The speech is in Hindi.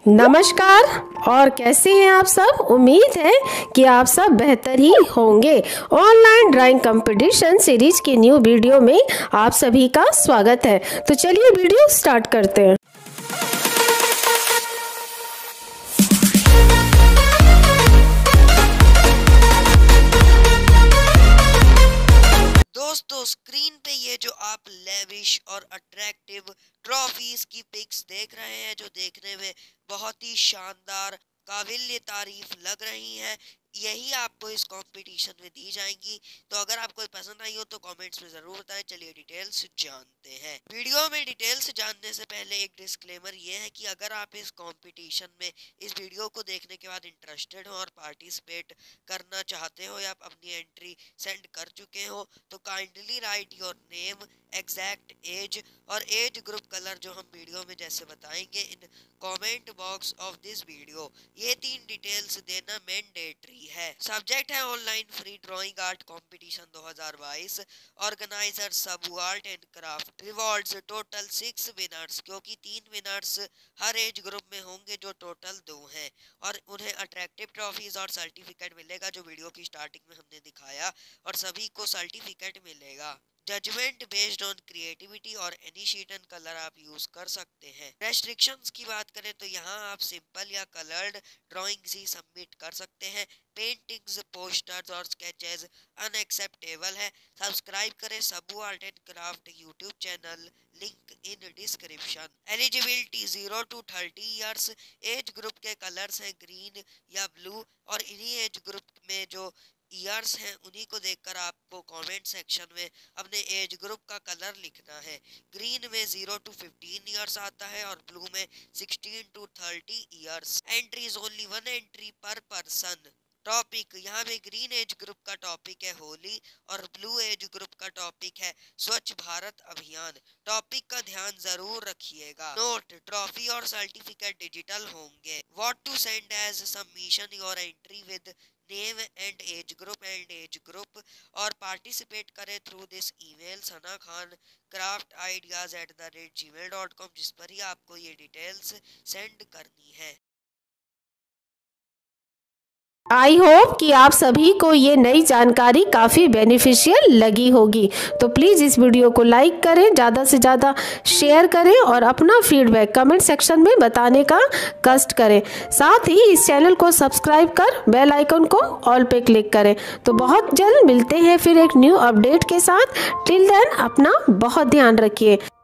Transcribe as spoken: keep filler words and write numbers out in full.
नमस्कार। और कैसे हैं आप सब? उम्मीद है कि आप सब बेहतर ही होंगे। ऑनलाइन ड्राइंग कंपटीशन सीरीज की न्यू वीडियो में आप सभी का स्वागत है। तो चलिए वीडियो स्टार्ट करते हैं। दोस्तों, स्क्रीन पे ये जो आप लेविश और अट्रैक्टिव ट्रॉफीज की पिक्स देख रहे हैं, जो देखने में बहुत ही शानदार काबिल तारीफ लग रही हैं, यही आपको इस कंपटीशन में दी जाएंगी। तो अगर आपको पसंद आई हो तो कमेंट्स में जरूर बताएं। चलिए डिटेल्स जानते हैं। वीडियो में डिटेल्स जानने से पहले एक डिस्क्लेमर ये है कि अगर आप इस कंपटीशन में इस वीडियो को देखने के बाद इंटरेस्टेड हो और पार्टिसिपेट करना चाहते हो या अपनी एंट्री सेंड कर चुके हो तो kindly write your name, exact age और एज ग्रुप कलर जो हम वीडियो में जैसे बताएंगे in comment box of this video. ये तीन डिटेल्स देना मैंडेटरी है। सब्जेक्ट है online free drawing art competition दो हज़ार बाईस। Organiser Sabu art and craft. Rewards total six winners, क्योंकि तीन विनर्स हर एज ग्रुप में होंगे जो टोटल दो हैं, और उन्हें अट्रैक्टिव ट्रॉफीज और सर्टिफिकेट मिलेगा जो वीडियो की स्टार्टिंग में हमने दिखाया, और सभी को सर्टिफिकेट मिलेगा। जजमेंट बेस्ड ऑन क्रिएटिविटी और एनी शीट एंड कलर आप यूज कर सकते हैं। रेस्ट्रिक्शंस की बात करें तो यहाँ आप सिंपल या कलर्ड ड्राइंग्स ही सबमिट कर सकते हैं। पेंटिंग्स, पोस्टर्स और स्केचेस अनएक्सेप्टेबल है। सब्सक्राइब करें Sabu art and craft YouTube channel, link in description. Eligibility zero to thirty years. Age group के कलर्स हैं ग्रीन या ब्लू, और इन्हीं एज ग्रुप में जो ईयर्स हैं उन्हीं को देखकर आपको कमेंट सेक्शन में अपने एज ग्रुप का कलर लिखना है। ग्रीन में जीरो टू फिफ्टीन ईयर्स आता है और ब्लू में sixteen to thirty years. Entries only one entry per person. Topic यहाँ पे ग्रीन एज ग्रुप का टॉपिक है होली और ब्लू एज ग्रुप का टॉपिक है स्वच्छ भारत अभियान। टॉपिक का ध्यान जरूर रखिएगा। नोट, ट्रॉफी और सर्टिफिकेट डिजिटल होंगे। What to send as submission your entry with name and age group and age group, और पार्टिसिपेट करें through this email Sana Khan craft ideas eight the rate gmail dot com, जिस पर ही आपको ये डिटेल्स सेंड करनी है। आई होप कि आप सभी को ये नई जानकारी काफ़ी बेनिफिशियल लगी होगी। तो प्लीज़ इस वीडियो को लाइक करें, ज़्यादा से ज़्यादा शेयर करें और अपना फीडबैक कमेंट सेक्शन में बताने का कष्ट करें। साथ ही इस चैनल को सब्सक्राइब कर बेल आइकन को ऑल पे क्लिक करें। तो बहुत जल्द मिलते हैं फिर एक न्यू अपडेट के साथ। टिल देन अपना बहुत ध्यान रखिए।